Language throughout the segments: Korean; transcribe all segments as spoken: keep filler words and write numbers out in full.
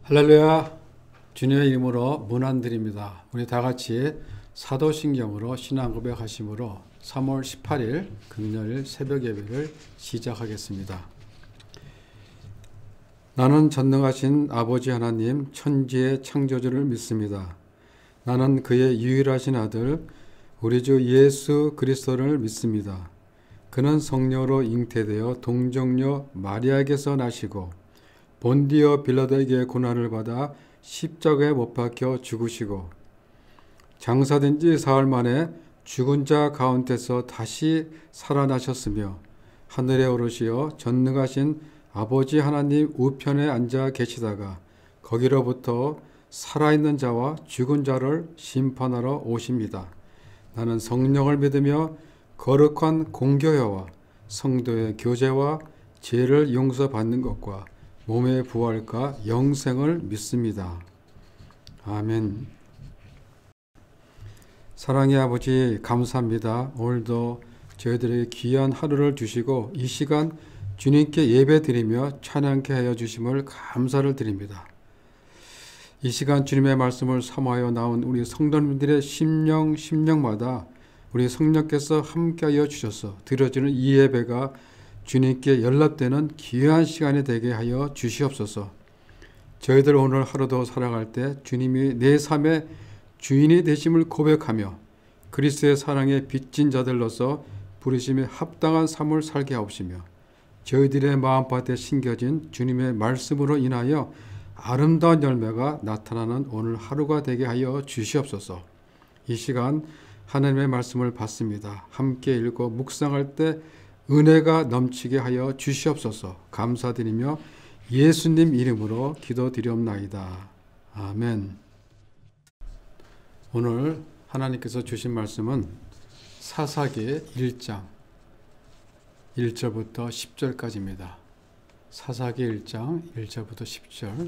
할렐루야. 주님의 이름으로 문안드립니다. 우리 다 같이 사도신경으로 신앙 고백하심으로 삼월 십팔일 금요일 새벽 예배를 시작하겠습니다. 나는 전능하신 아버지 하나님 천지의 창조주를 믿습니다. 나는 그의 유일하신 아들 우리 주 예수 그리스도를 믿습니다. 그는 성령으로 잉태되어 동정녀 마리아에게서 나시고 본디어 빌라도에게 고난을 받아 십자가에 못 박혀 죽으시고 장사된 지 사흘 만에 죽은 자 가운데서 다시 살아나셨으며 하늘에 오르시어 전능하신 아버지 하나님 우편에 앉아 계시다가 거기로부터 살아있는 자와 죽은 자를 심판하러 오십니다. 나는 성령을 믿으며 거룩한 공교회와 성도의 교제와 죄를 용서받는 것과 몸의 부활과 영생을 믿습니다. 아멘. 사랑의 아버지 감사합니다. 오늘도 저희들에게 귀한 하루를 주시고 이 시간 주님께 예배 드리며 찬양케 하여 주심을 감사를 드립니다. 이 시간 주님의 말씀을 삼하여 나온 우리 성도님들의 심령 심령마다 우리 성령께서 함께하여 주셔서 드려지는 이 예배가 주님께 연락되는 귀한 시간이 되게 하여 주시옵소서. 저희들 오늘 하루도 살아갈 때 주님이 내 삶의 주인이 되심을 고백하며 그리스도의 사랑에 빚진 자들로서 부르심에 합당한 삶을 살게 하옵시며 저희들의 마음밭에 심겨진 주님의 말씀으로 인하여 아름다운 열매가 나타나는 오늘 하루가 되게 하여 주시옵소서. 이 시간 하나님의 말씀을 받습니다. 함께 읽고 묵상할 때 은혜가 넘치게 하여 주시옵소서. 감사드리며 예수님 이름으로 기도드리옵나이다. 아멘. 오늘 하나님께서 주신 말씀은 사사기 일 장 일 절부터 십 절까지입니다. 사사기 일 장 일 절부터 십 절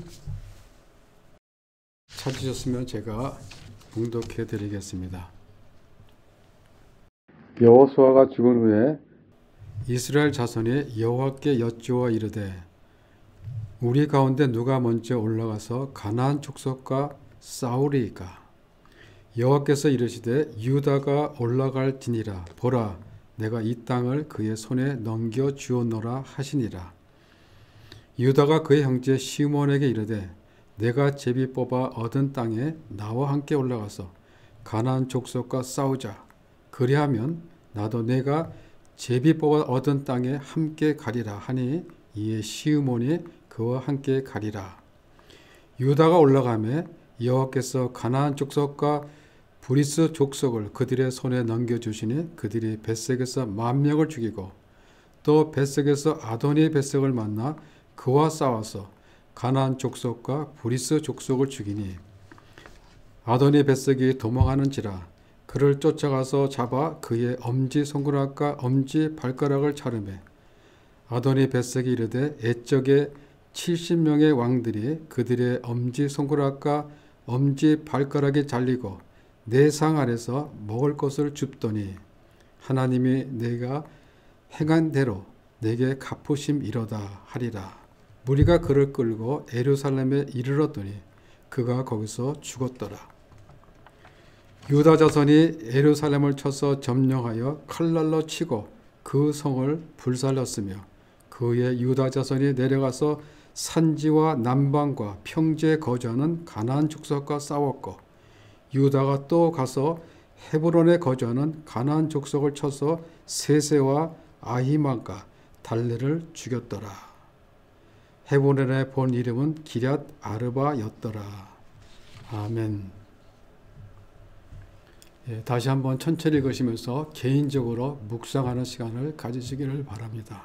찾으셨으면 제가 봉독해 드리겠습니다. 여호수아가 죽은 후에 이스라엘 자손이 여호와께 여쭈어 이르되 우리 가운데 누가 먼저 올라가서 가나안 족속과 싸우리이까. 여호와께서 이르시되 유다가 올라갈지니라. 보라, 내가 이 땅을 그의 손에 넘겨 주었노라 하시니라. 유다가 그의 형제 시몬에게 이르되 내가 제비 뽑아 얻은 땅에 나와 함께 올라가서 가나안 족속과 싸우자. 그리하면 나도 내가 제비 뽑아 얻은 땅에 함께 가리라 하니 이에 시므온이 그와 함께 가리라. 유다가 올라가매 여호와께서 가나안 족속과 브리스 족속을 그들의 손에 넘겨주시니 그들이 벳색에서 만 명을 죽이고 또 벳색에서 아도니 벳색을 만나 그와 싸워서 가나안 족속과 브리스 족속을 죽이니 아도니 벳색이 도망하는지라 그를 쫓아가서 잡아 그의 엄지손가락과 엄지발가락을 자르매 아도니 벳색이 이르되 옛적에 칠십 명의 왕들이 그들의 엄지손가락과 엄지발가락이 잘리고 내 상 아래서 먹을 것을 줍더니 하나님이 내가 행한 대로 내게 갚으심이로다 하리라. 무리가 그를 끌고 예루살렘에 이르렀더니 그가 거기서 죽었더라. 유다 자손이 예루살렘을 쳐서 점령하여 칼날로 치고 그 성을 불살랐으며 그의 유다 자손이 내려가서 산지와 남방과 평지에 거주하는 가나안 족속과 싸웠고 유다가 또 가서 헤브론에 거주하는 가나안 족속을 쳐서 세세와 아히만과 달레를 죽였더라. 헤브론의 본 이름은 기럇 아르바였더라. 아멘. 예, 다시 한번 천천히 읽으시면서 개인적으로 묵상하는 시간을 가지시기를 바랍니다.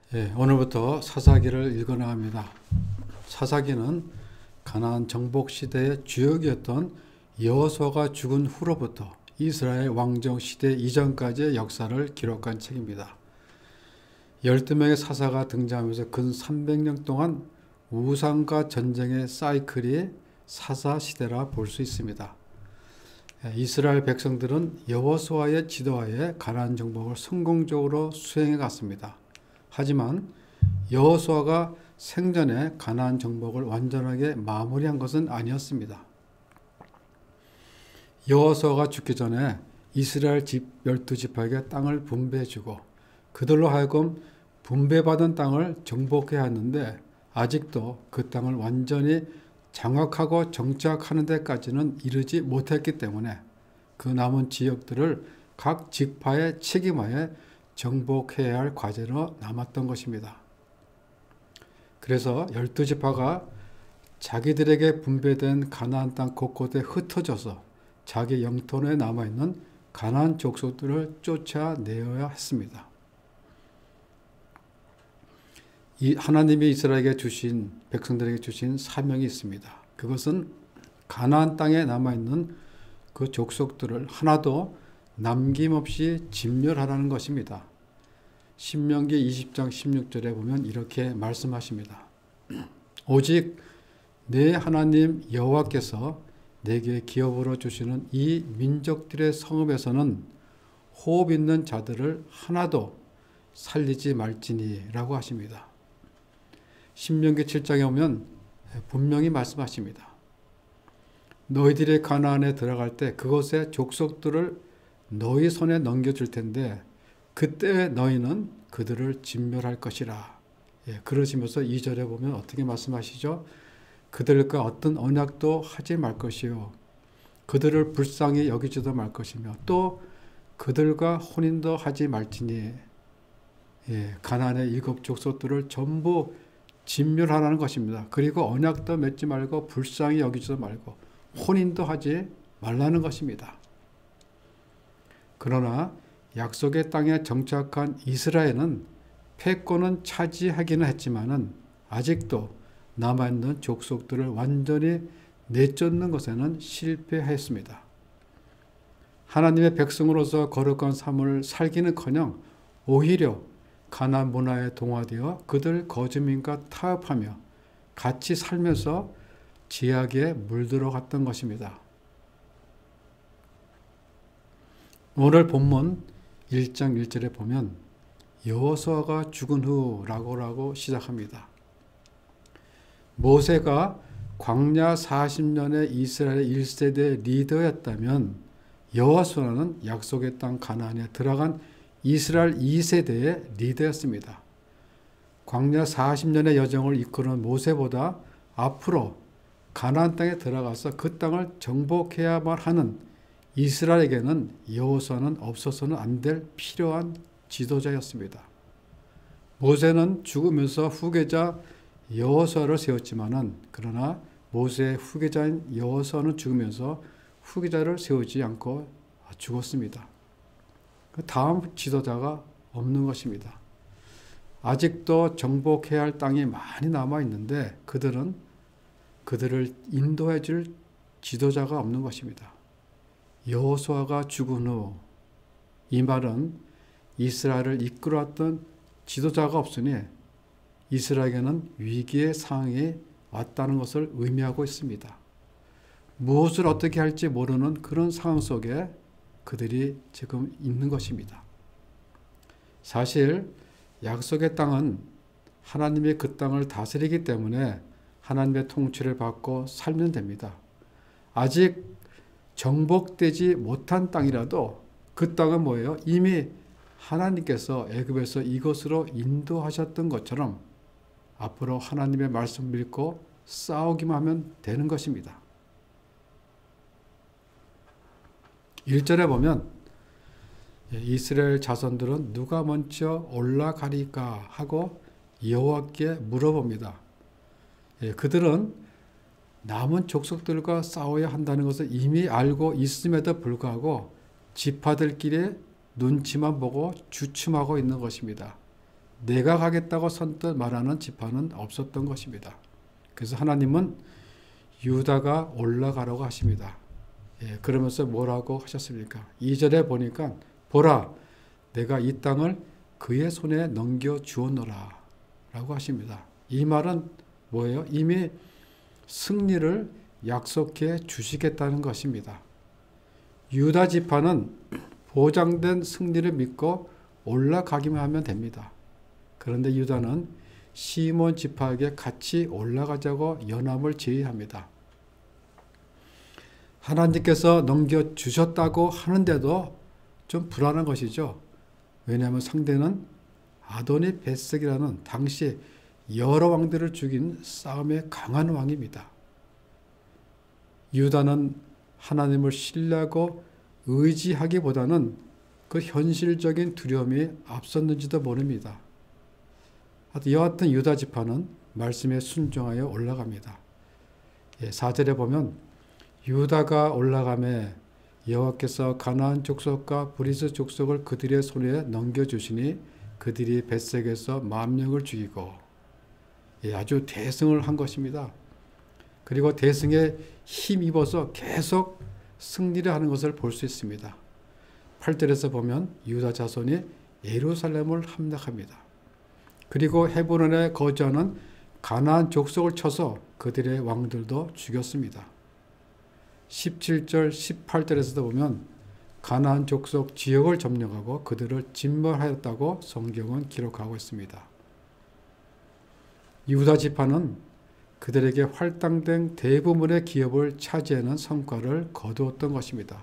예, 오늘부터 사사기를 읽어나갑니다. 사사기는 가나안 정복 시대의 주역이었던 여호수아가 죽은 후로부터 이스라엘 왕정 시대 이전까지의 역사를 기록한 책입니다. 열두 명의 사사가 등장하면서 근 삼백 년 동안 우상과 전쟁의 사이클이 사사 시대라 볼 수 있습니다. 이스라엘 백성들은 여호수아의 지도하에 가나안 정복을 성공적으로 수행해 갔습니다. 하지만 여호수아가 생전에 가나안 정복을 완전하게 마무리한 것은 아니었습니다. 여호수아가 죽기 전에 이스라엘 집 열두 지파에게 땅을 분배해주고 그들로 하여금 분배받은 땅을 정복해야 하는데 아직도 그 땅을 완전히 장악하고 정착하는 데까지는 이르지 못했기 때문에 그 남은 지역들을 각 지파의 책임하에 정복해야 할 과제로 남았던 것입니다. 그래서 열두 지파가 자기들에게 분배된 가나안 땅 곳곳에 흩어져서 자기 영토에 남아있는 가나안 족속들을 쫓아내어야 했습니다. 이 하나님이 이스라엘에게 주신 백성들에게 주신 사명이 있습니다. 그것은 가나안 땅에 남아있는 그 족속들을 하나도 남김없이 진멸하라는 것입니다. 신명기 이십 장 십육 절에 보면 이렇게 말씀하십니다. 오직 내 하나님 여호와께서 내게 기업으로 주시는 이 민족들의 성읍에서는 호흡 있는 자들을 하나도 살리지 말지니 라고 하십니다. 신명기 칠 장에 오면 분명히 말씀하십니다. 너희들이 가나안에 들어갈 때 그곳의 족속들을 너희 손에 넘겨줄 텐데 그때 너희는 그들을 진멸할 것이라. 예, 그러시면서 이 절에 보면 어떻게 말씀하시죠? 그들과 어떤 언약도 하지 말 것이요 그들을 불쌍히 여기지도 말 것이며 또 그들과 혼인도 하지 말지니. 예, 가나안의 일곱 족속들을 전부 진멸하라는 것입니다. 그리고 언약도 맺지 말고 불쌍히 여기지도 말고 혼인도 하지 말라는 것입니다. 그러나 약속의 땅에 정착한 이스라엘은 패권은 차지하기는 했지만은 아직도 남아있는 족속들을 완전히 내쫓는 것에는 실패했습니다. 하나님의 백성으로서 거룩한 삶을 살기는커녕 오히려 가나안 문화에 동화되어 그들 거주민과 타협하며 같이 살면서 죄악에 물들어 갔던 것입니다. 오늘 본문 일 장 일 절에 보면 여호수아가 죽은 후라고 시작합니다. 모세가 광야 사십 년의 이스라엘 일 세대 리더였다면 여호수아는 약속의 땅 가나안에 들어간 이스라엘 이 세대의 리더였습니다. 광야 사십 년의 여정을 이끄는 모세보다 앞으로 가나안 땅에 들어가서 그 땅을 정복해야만 하는 이스라엘에게는 여호수아는 없어서는 안 될 필요한 지도자였습니다. 모세는 죽으면서 후계자 여호수아를 세웠지만은 그러나 모세의 후계자인 여호수아는 죽으면서 후계자를 세우지 않고 죽었습니다. 그 다음 지도자가 없는 것입니다. 아직도 정복해야 할 땅이 많이 남아 있는데 그들은 그들을 인도해 줄 지도자가 없는 것입니다. 여호수아가 죽은 후 이 말은 이스라엘을 이끌어왔던 지도자가 없으니 이스라엘에게는 위기의 상황이 왔다는 것을 의미하고 있습니다. 무엇을 어떻게 할지 모르는 그런 상황 속에 그들이 지금 있는 것입니다. 사실 약속의 땅은 하나님이 그 땅을 다스리기 때문에 하나님의 통치를 받고 살면 됩니다. 아직 정복되지 못한 땅이라도 그 땅은 뭐예요? 이미 하나님께서 애굽에서 이것으로 인도하셨던 것처럼 앞으로 하나님의 말씀 믿고 싸우기만 하면 되는 것입니다. 일 절에 보면 이스라엘 자손들은 누가 먼저 올라가리까 하고 여호와께 물어봅니다. 그들은 남은 족속들과 싸워야 한다는 것을 이미 알고 있음에도 불구하고 지파들끼리 눈치만 보고 주춤하고 있는 것입니다. 내가 가겠다고 선뜻 말하는 지파는 없었던 것입니다. 그래서 하나님은 유다가 올라가라고 하십니다. 예, 그러면서 뭐라고 하셨습니까? 이 절에 보니까 보라 내가 이 땅을 그의 손에 넘겨주었노라 라고 하십니다. 이 말은 뭐예요? 이미 승리를 약속해 주시겠다는 것입니다. 유다 지파는 보장된 승리를 믿고 올라가기만 하면 됩니다. 그런데 유다는 시몬 지파에게 같이 올라가자고 연합을 제의합니다. 하나님께서 넘겨주셨다고 하는데도 좀 불안한 것이죠. 왜냐하면 상대는 아도니 벳색이라는 당시 여러 왕들을 죽인 싸움에 강한 왕입니다. 유다는 하나님을 신뢰하고 의지하기보다는 그 현실적인 두려움이 앞섰는지도 모릅니다. 여하튼 유다 지파는 말씀에 순종하여 올라갑니다. 사 절에 보면 유다가 올라가매 여호와께서 가나안 족속과 브리스 족속을 그들의 손에 넘겨주시니 그들이 벳색에서 만 명을 죽이고 아주 대승을 한 것입니다. 그리고 대승에 힘입어서 계속 승리를 하는 것을 볼 수 있습니다. 팔 절에서 보면 유다 자손이 예루살렘을 함락합니다. 그리고 헤브론에 거주하는 가나안 족속을 쳐서 그들의 왕들도 죽였습니다. 십칠 절, 십팔 절에서도 보면 가나안 족속 지역을 점령하고 그들을 진멸하였다고 성경은 기록하고 있습니다. 유다 지파는 그들에게 할당된 대부분의 기업을 차지하는 성과를 거두었던 것입니다.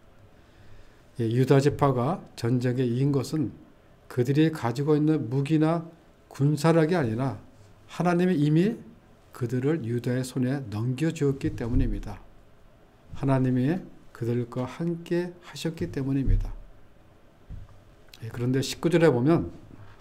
유다 지파가 전쟁에 이긴 것은 그들이 가지고 있는 무기나 군사력이 아니라 하나님이 이미 그들을 유다의 손에 넘겨주었기 때문입니다. 하나님이 그들과 함께 하셨기 때문입니다. 그런데 십구 절에 보면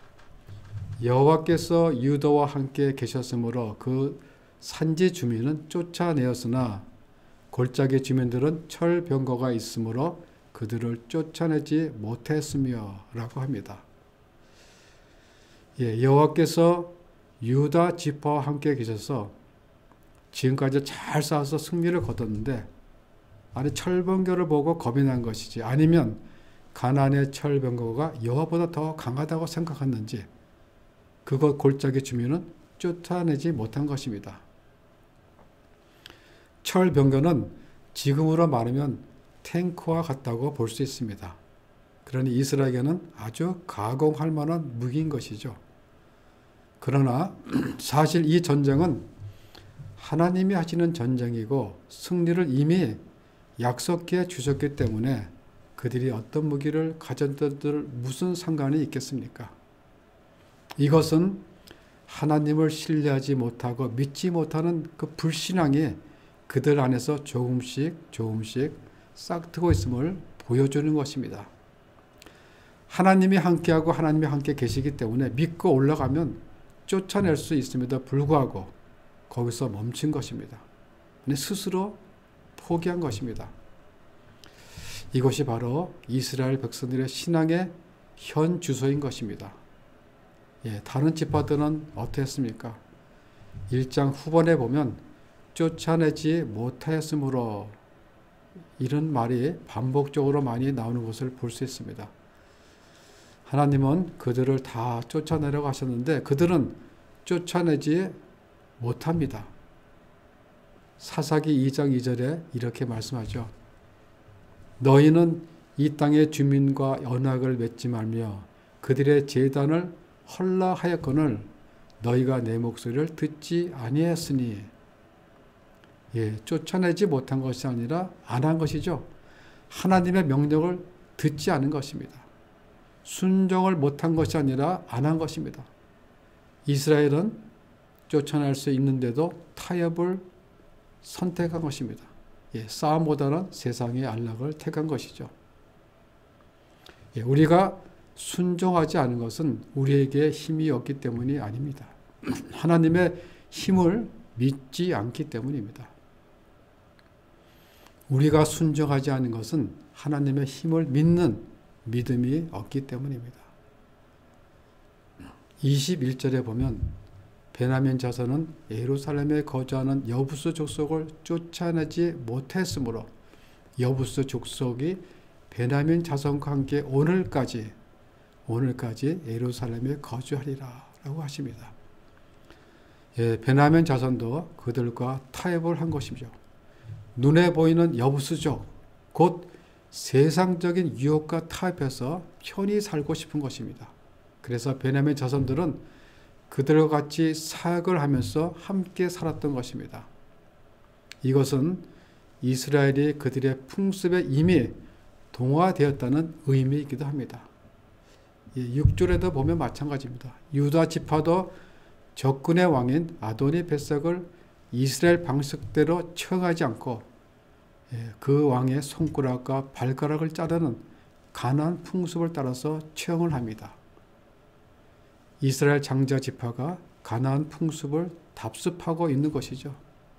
여호와께서 유다와 함께 계셨으므로 그 산지 주민은 쫓아내었으나 골짜기 주민들은 철병거가 있으므로 그들을 쫓아내지 못했으며 라고 합니다. 예, 여호와께서 유다 지파와 함께 계셔서 지금까지 잘 싸워서 승리를 거뒀는데 아니 철병거를 보고 겁이 난 것이지 아니면 가나안의 철병거가 여호와보다 더 강하다고 생각했는지 그것 골짜기 주민은 쫓아내지 못한 것입니다. 철병거는 지금으로 말하면 탱크와 같다고 볼 수 있습니다. 그러니 이스라엘에게는 아주 가공할 만한 무기인 것이죠. 그러나 사실 이 전쟁은 하나님이 하시는 전쟁이고 승리를 이미 약속해 주셨기 때문에 그들이 어떤 무기를 가졌든들 무슨 상관이 있겠습니까? 이것은 하나님을 신뢰하지 못하고 믿지 못하는 그 불신앙이 그들 안에서 조금씩 조금씩 싹트고 있음을 보여주는 것입니다. 하나님이 함께하고 하나님이 함께 계시기 때문에 믿고 올라가면 쫓아낼 수 있음에도 불구하고 거기서 멈춘 것입니다. 스스로 포기한 것입니다. 이것이 바로 이스라엘 백성들의 신앙의 현 주소인 것입니다. 예, 다른 지파들은 어땠습니까? 일 장 후반에 보면 쫓아내지 못하였으므로 이런 말이 반복적으로 많이 나오는 것을 볼 수 있습니다. 하나님은 그들을 다 쫓아내려고 하셨는데 그들은 쫓아내지 못합니다. 사사기 이 장 이 절에 이렇게 말씀하죠. 너희는 이 땅의 주민과 언약을 맺지 말며 그들의 제단을 헐라하였거늘 너희가 내 목소리를 듣지 아니하였으니 예, 쫓아내지 못한 것이 아니라 안 한 것이죠. 하나님의 명령을 듣지 않은 것입니다. 순종을 못한 것이 아니라 안 한 것입니다. 이스라엘은 쫓아낼 수 있는데도 타협을 선택한 것입니다. 예, 싸움보다는 세상의 안락을 택한 것이죠. 예, 우리가 순종하지 않은 것은 우리에게 힘이 없기 때문이 아닙니다. 하나님의 힘을 믿지 않기 때문입니다. 우리가 순종하지 않은 것은 하나님의 힘을 믿는 믿음이 없기 때문입니다. 이십일 절에 보면 베냐민 자손은 예루살렘에 거주하는 여부스 족속을 쫓아내지 못했으므로 여부스 족속이 베냐민 자손과 함께 오늘까지 오늘까지 예루살렘에 거주하리라 라고 하십니다. 예, 베냐민 자손도 그들과 타협을 한 것이죠. 눈에 보이는 여부스족, 곧 세상적인 유혹과 타협해서 편히 살고 싶은 것입니다. 그래서 베냐민 자손들은 그들과 같이 사역을 하면서 함께 살았던 것입니다. 이것은 이스라엘이 그들의 풍습에 이미 동화되었다는 의미이기도 합니다. 육 절에도 보면 마찬가지입니다. 유다 지파도 적군의 왕인 아도니 벳석을 이스라엘 방식대로 처형하지 않고 그 왕의 손가락과 발가락을 자르는 가나안 풍습을 따라서 처형을 합니다. 이스라엘 장자 지파가 가나안 풍습을 답습하고 있는 것이죠.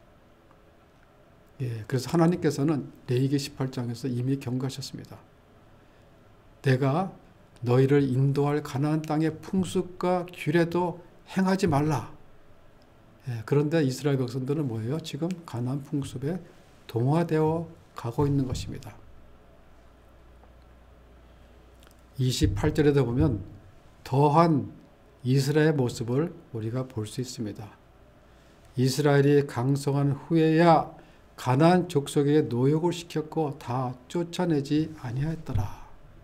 예, 그래서 하나님께서는 레위기 십팔 장에서 이미 경고하셨습니다. 내가 너희를 인도할 가나안 땅의 풍습과 규례도 행하지 말라. 예, 그런데 이스라엘 백성들은 뭐예요? 지금 가나안 풍습에 동화되어 가고 있는 것입니다. 이십팔 절에도 보면 더한 이스라엘의 모습을 우리가 볼 수 있습니다. 이스라엘이 강성한 후에야 가나안 족속에게 노역을 시켰고 다 쫓아내지 아니하였더라.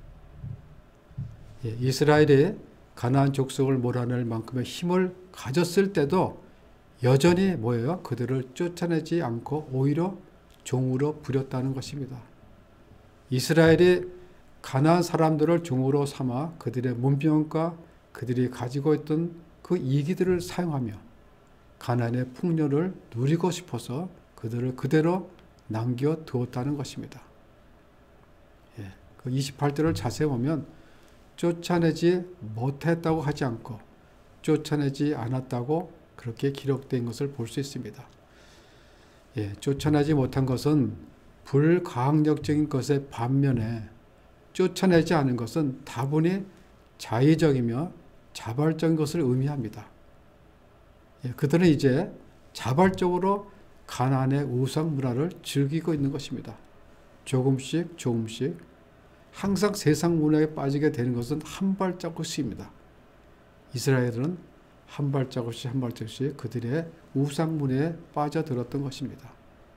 예, 이스라엘이 가나안 족속을 몰아낼 만큼의 힘을 가졌을 때도 여전히 뭐예요? 그들을 쫓아내지 않고 오히려 종으로 부렸다는 것입니다. 이스라엘이 가나안 사람들을 종으로 삼아 그들의 문명과 그들이 가지고 있던 그 이기들을 사용하며 가나안의 풍요를 누리고 싶어서 그들을 그대로 남겨두었다는 것입니다. 예, 그 이십팔 절을 자세히 보면 쫓아내지 못했다고 하지 않고 쫓아내지 않았다고 그렇게 기록된 것을 볼 수 있습니다. 예, 쫓아내지 못한 것은 불가항력적인 것의 반면에 쫓아내지 않은 것은 다분히 자의적이며 자발적인 것을 의미합니다. 예, 그들은 이제 자발적으로 가나안의 우상 문화를 즐기고 있는 것입니다. 조금씩 조금씩 항상 세상 문화에 빠지게 되는 것은 한 발자국씩입니다. 이스라엘은 한 발자국씩 한 발자국씩 그들의 우상 문화에 빠져들었던 것입니다.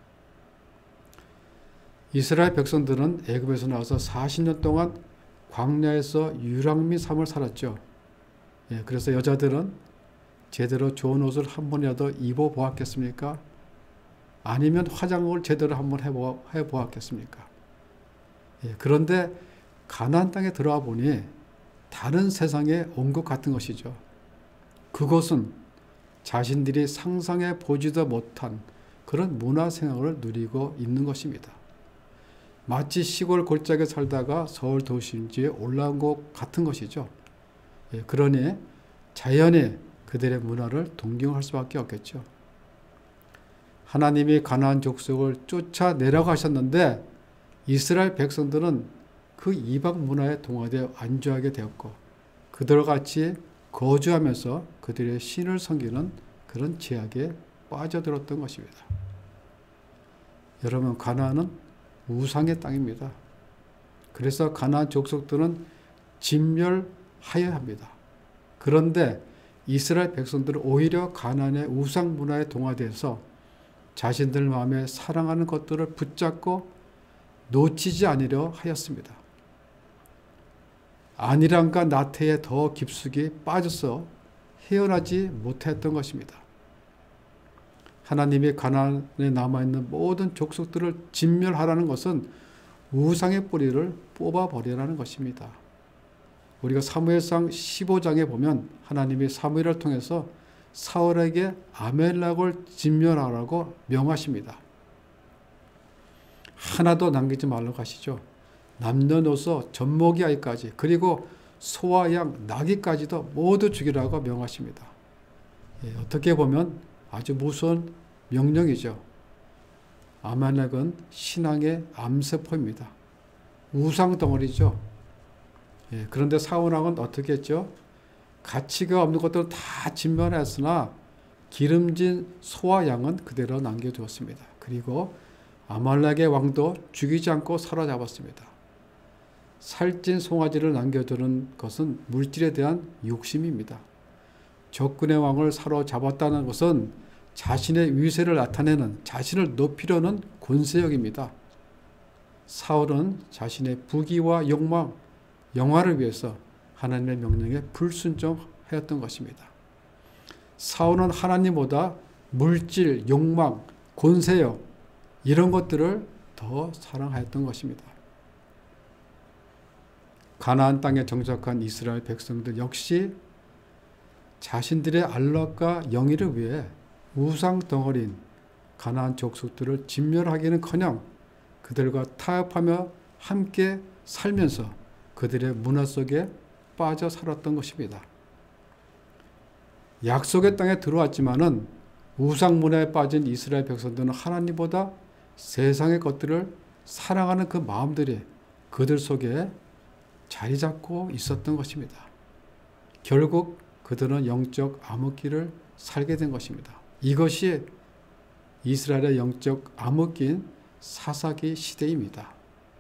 이스라엘 백성들은 애굽에서 나와서 사십 년 동안 광야에서 유랑미 삶을 살았죠. 예, 그래서 여자들은 제대로 좋은 옷을 한 번이라도 입어보았겠습니까? 아니면 화장을 제대로 한번 해보, 해보았겠습니까? 예, 그런데 가나안 땅에 들어와 보니 다른 세상에 온 것 같은 것이죠. 그것은 자신들이 상상해 보지도 못한 그런 문화생활을 누리고 있는 것입니다. 마치 시골 골짜기에 살다가 서울 도심지에 올라온 것 같은 것이죠. 예, 그러니 자연히 그들의 문화를 동경할 수밖에 없겠죠. 하나님이 가나안 족속을 쫓아내라고 하셨는데 이스라엘 백성들은 그 이방 문화에 동화되어 안주하게 되었고 그들과 같이 거주하면서 그들의 신을 섬기는 그런 죄악에 빠져들었던 것입니다. 여러분, 가나안은 우상의 땅입니다. 그래서 가나안 족속들은 진멸하여야 합니다. 그런데 이스라엘 백성들은 오히려 가나안의 우상 문화에 동화돼서 자신들 마음에 사랑하는 것들을 붙잡고 놓치지 않으려 하였습니다. 안일함과 나태에 더 깊숙이 빠져서 헤어나지 못했던 것입니다. 하나님이 가나안에 남아있는 모든 족속들을 진멸하라는 것은 우상의 뿌리를 뽑아버리라는 것입니다. 우리가 사무엘상 십오 장에 보면 하나님이 사무엘을 통해서 사울에게 아멜렉을 진멸하라고 명하십니다. 하나도 남기지 말라고 하시죠. 남녀노소 젖먹이 아이까지 그리고 소와 양 나귀까지도 모두 죽이라고 명하십니다. 예, 어떻게 보면 아주 무서운 명령이죠. 아말렉은 신앙의 암세포입니다. 우상 덩어리죠. 예, 그런데 사울왕은 어떻게 했죠? 가치가 없는 것들은 다 진멸했으나 기름진 소와 양은 그대로 남겨두었습니다. 그리고 아말렉의 왕도 죽이지 않고 사로잡았습니다. 살찐 송아지를 남겨두는 것은 물질에 대한 욕심입니다. 적군의 왕을 사로잡았다는 것은 자신의 위세를 나타내는, 자신을 높이려는 권세욕입니다. 사울은 자신의 부귀와 욕망, 영화를 위해서 하나님의 명령에 불순종하였던 것입니다. 사울은 하나님보다 물질, 욕망, 권세욕 이런 것들을 더 사랑하였던 것입니다. 가나안 땅에 정착한 이스라엘 백성들 역시 자신들의 안락과 영예를 위해 우상 덩어리인 가나안 족속들을 진멸하기는커녕 그들과 타협하며 함께 살면서 그들의 문화 속에 빠져 살았던 것입니다. 약속의 땅에 들어왔지만은 우상 문화에 빠진 이스라엘 백성들은 하나님보다 세상의 것들을 사랑하는 그 마음들이 그들 속에 자리 잡고 있었던 것입니다. 결국 그들은 영적 암흑기를 살게 된 것입니다. 이것이 이스라엘의 영적 암흑기인 사사기 시대입니다.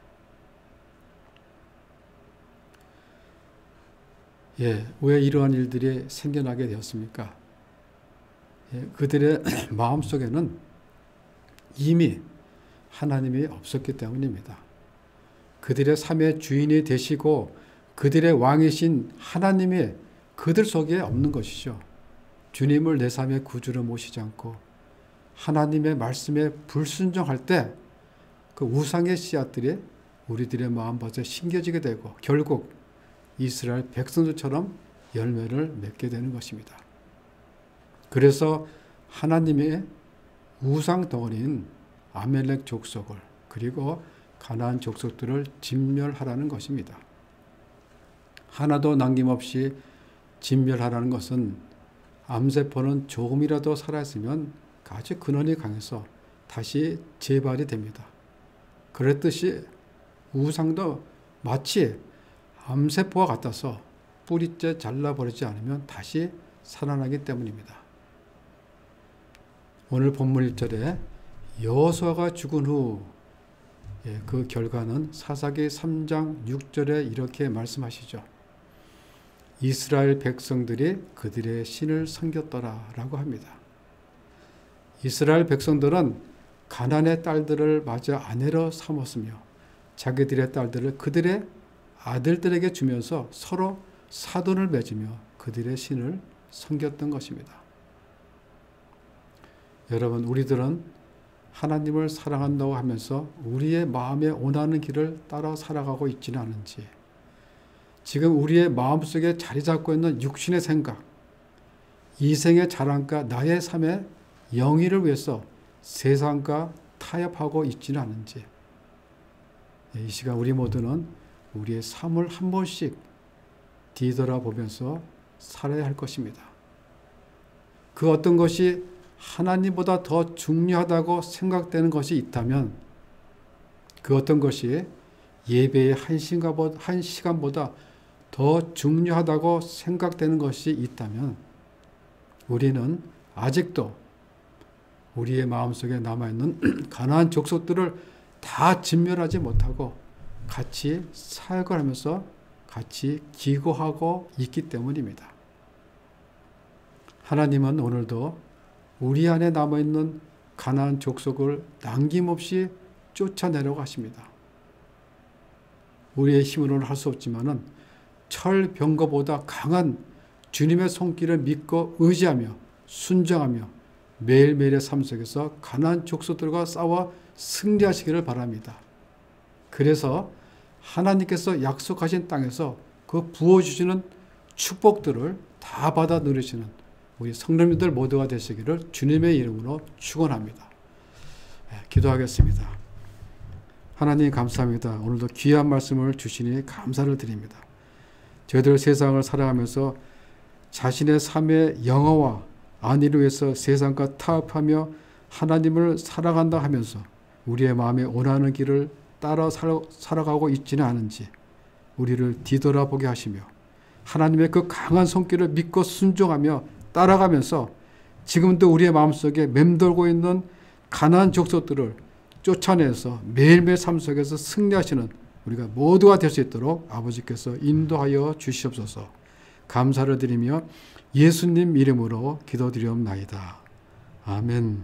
예, 왜 이러한 일들이 생겨나게 되었습니까? 예, 그들의 마음속에는 이미 하나님이 없었기 때문입니다. 그들의 삶의 주인이 되시고 그들의 왕이신 하나님이 그들 속에 없는 것이죠. 주님을 내 삶의 구주로 모시지 않고 하나님의 말씀에 불순종할 때 그 우상의 씨앗들이 우리들의 마음밭에 심겨지게 되고 결국 이스라엘 백성들처럼 열매를 맺게 되는 것입니다. 그래서 하나님의 우상 덩어리인 아멜렉 족속을 그리고 가나안 족속들을 진멸하라는 것입니다. 하나도 남김없이 진멸하라는 것은 암세포는 조금이라도 살아있으면 아주 근원이 강해서 다시 재발이 됩니다. 그랬듯이 우상도 마치 암세포와 같아서 뿌리째 잘라버리지 않으면 다시 살아나기 때문입니다. 오늘 본문 일 절에 여호수아가 죽은 후 그 결과는 사사기 삼 장 육 절에 이렇게 말씀하시죠. 이스라엘 백성들이 그들의 신을 섬겼더라 라고 합니다. 이스라엘 백성들은 가나안의 딸들을 마저 아내로 삼았으며 자기들의 딸들을 그들의 아들들에게 주면서 서로 사돈을 맺으며 그들의 신을 섬겼던 것입니다. 여러분, 우리들은 하나님을 사랑한다고 하면서 우리의 마음에 원하는 길을 따라 살아가고 있지는 않은지, 지금 우리의 마음속에 자리 잡고 있는 육신의 생각, 이생의 자랑과 나의 삶의 영의를 위해서 세상과 타협하고 있지는 않은지, 이 시간 우리 모두는 우리의 삶을 한 번씩 뒤돌아보면서 살아야 할 것입니다. 그 어떤 것이 하나님보다 더 중요하다고 생각되는 것이 있다면, 그 어떤 것이 예배의 한 시간보다 더 중요하다고 생각되는 것이 있다면 우리는 아직도 우리의 마음속에 남아있는 가나안 족속들을 다 진멸하지 못하고 같이 사역을 하면서 같이 기고하고 있기 때문입니다. 하나님은 오늘도 우리 안에 남아있는 가나안 족속을 남김없이 쫓아내려고 하십니다. 우리의 힘으로는 할 수 없지만은 철병거보다 강한 주님의 손길을 믿고 의지하며 순종하며 매일매일의 삶 속에서 가나안 족속들과 싸워 승리하시기를 바랍니다. 그래서 하나님께서 약속하신 땅에서 그 부어주시는 축복들을 다 받아 누리시는 우리 성도님들 모두가 되시기를 주님의 이름으로 축원합니다. 기도하겠습니다. 하나님 감사합니다. 오늘도 귀한 말씀을 주시니 감사를 드립니다. 저희들 세상을 살아가면서 자신의 삶의 영어와 안위를 위해서 세상과 타협하며 하나님을 사랑한다 하면서 우리의 마음에 원하는 길을 따라 살아가고 있지는 않은지 우리를 뒤돌아보게 하시며 하나님의 그 강한 손길을 믿고 순종하며 따라가면서 지금도 우리의 마음속에 맴돌고 있는 가난한 족속들을 쫓아내서 매일매일 삶 속에서 승리하시는 우리가 모두가 될 수 있도록 아버지께서 인도하여 주시옵소서. 감사를 드리며 예수님 이름으로 기도드리옵나이다. 아멘.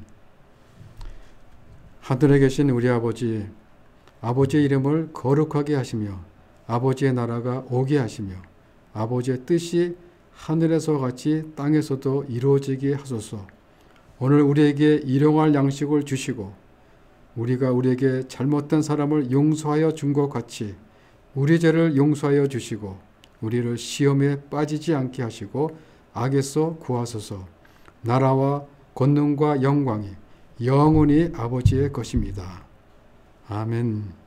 하늘에 계신 우리 아버지, 아버지의 이름을 거룩하게 하시며 아버지의 나라가 오게 하시며 아버지의 뜻이 하늘에서 같이 땅에서도 이루어지게 하소서. 오늘 우리에게 일용할 양식을 주시고 우리가 우리에게 잘못된 사람을 용서하여 준 것 같이 우리 죄를 용서하여 주시고 우리를 시험에 빠지지 않게 하시고 악에서 구하소서. 나라와 권능과 영광이 영원히 아버지의 것입니다. 아멘.